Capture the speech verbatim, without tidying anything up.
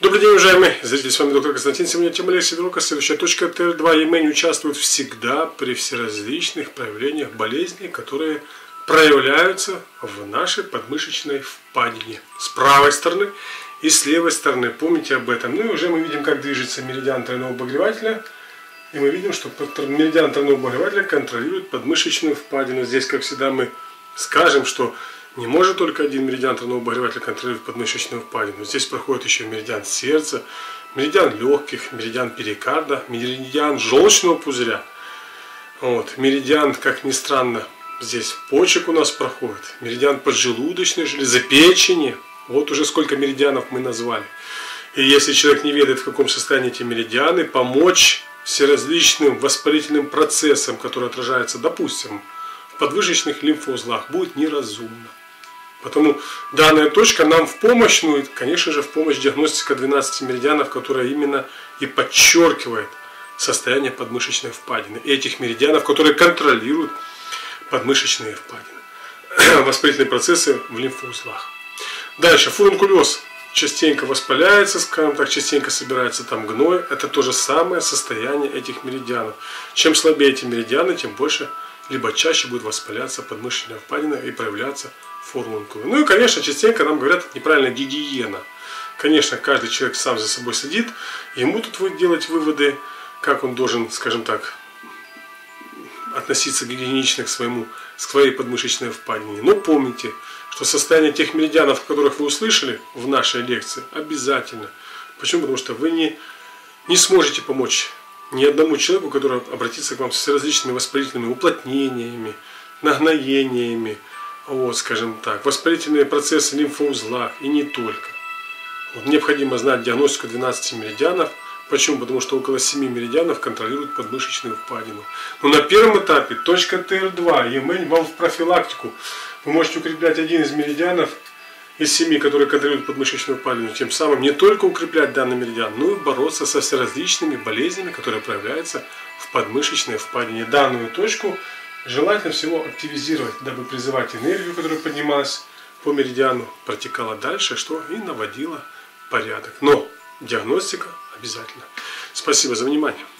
Добрый день, уважаемые зрители, с вами доктор Константин. Сегодня тема лекции урока. Следующая точка Т Р два. Ямень участвует всегда при всеразличных проявлениях болезней, которые проявляются в нашей подмышечной впадине. С правой стороны и с левой стороны. Помните об этом. Ну и уже мы видим, как движется меридиан тройного обогревателя. И мы видим, что меридиан тройного обогревателя контролирует подмышечную впадину. Здесь, как всегда, мы скажем, что не может только один меридиан тройного обогревателя контролировать подмышечную впадину. Здесь проходит еще меридиан сердца, меридиан легких, меридиан перикарда, меридиан желчного пузыря. Вот. Меридиан, как ни странно, здесь почек у нас проходит. Меридиан поджелудочной железы, печени. Вот уже сколько меридианов мы назвали. И если человек не ведает, в каком состоянии эти меридианы, помочь всеразличным воспалительным процессам, которые отражаются, допустим, в подмышечных лимфоузлах, будет неразумно. Потому данная точка нам в помощь, ну и, конечно же, в помощь диагностика двенадцати меридианов, которая именно и подчеркивает состояние подмышечной впадины. Этих меридианов, которые контролируют подмышечные впадины, воспалительные процессы в лимфоузлах. Дальше, фурункулез частенько воспаляется, скажем так, частенько собирается там гной. Это то же самое состояние этих меридианов. Чем слабее эти меридианы, тем больше, либо чаще будет воспаляться подмышечная впадина и проявляться фурункулы. Ну и, конечно, частенько нам говорят неправильная гигиена. Конечно, каждый человек сам за собой следит, ему тут будет делать выводы, как он должен, скажем так, относиться гигиенично к своему, к своей подмышечной впадине. Но помните, что состояние тех меридианов, о которых вы услышали в нашей лекции, обязательно. Почему? Потому что вы не, не сможете помочь ни одному человеку, который обратится к вам с различными воспалительными уплотнениями, нагноениями, вот, скажем так, воспалительные процессы в лимфоузлах и не только. Вот, необходимо знать диагностику двенадцати меридианов. Почему? Потому что около семи меридианов контролируют подмышечную впадину. Но на первом этапе точка Т Р два, ямень вам в профилактику. Вы можете укреплять один из меридианов из семи, которые контролируют подмышечную впадину. Тем самым не только укреплять данный меридиан, но и бороться со всеразличными болезнями, которые проявляются в подмышечной впадине. Данную точку желательно всего активизировать, дабы призывать энергию, которая поднималась по меридиану, протекала дальше, что и наводила порядок. Но диагностика обязательно. Спасибо за внимание.